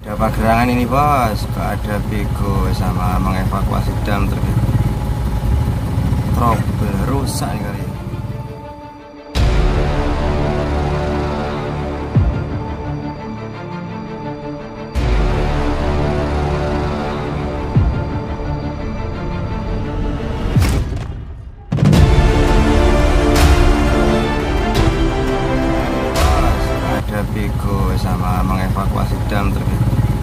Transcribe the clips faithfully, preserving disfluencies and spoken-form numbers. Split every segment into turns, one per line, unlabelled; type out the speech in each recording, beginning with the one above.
Ada pagerangan ini bos, ada bego sama mengevakuasi dam terbit. Trouble rusak nih kali. Bego sama mengevakuasi dam terbit.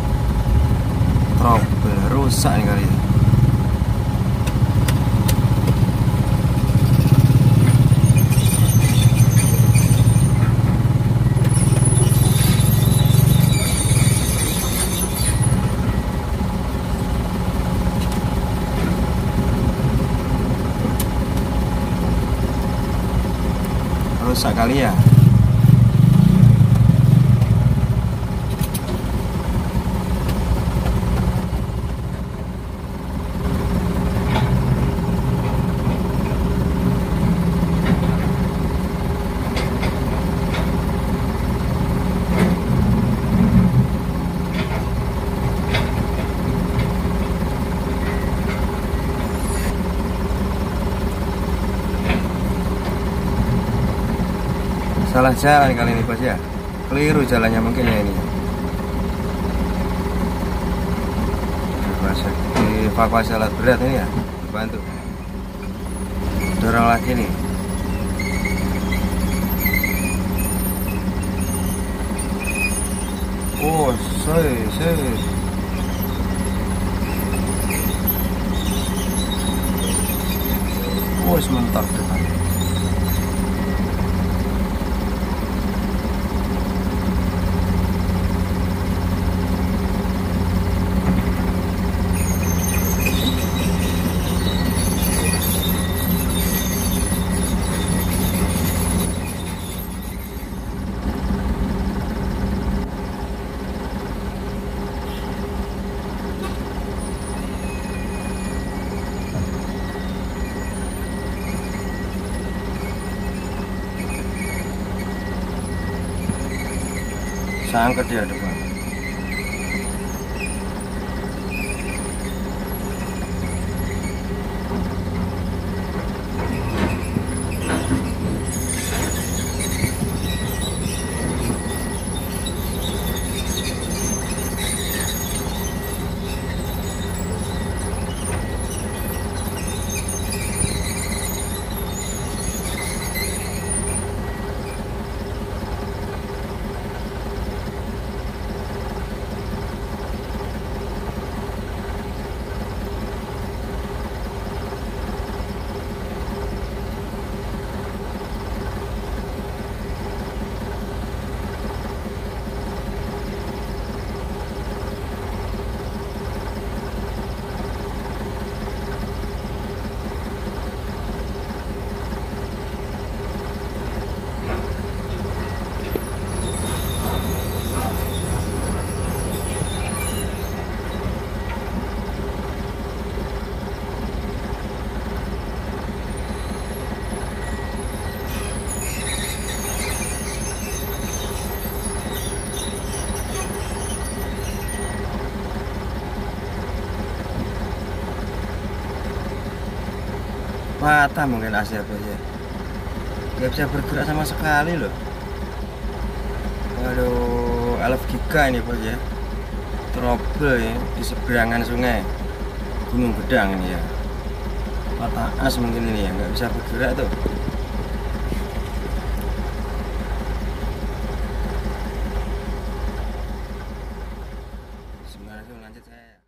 Trouble rusak nih kali. Rusak kali ya. Salah jalan kali ini bos ya, keliru jalannya mungkin ya ini. Evakuasi alat berat ini ya, bantu dorong lagi nih. Oh say say oh sementar depan. Sangkut dia depan. Patah mungkin A C bos ya, nggak bisa bergerak sama sekali loh. Waduh, elf giga ini bos ya, trouble ya di seberangan sungai Gunung Gedang ini ya. Patah as mungkin ini ya, nggak bisa bergerak tuh. Sebenarnya lanjut saya.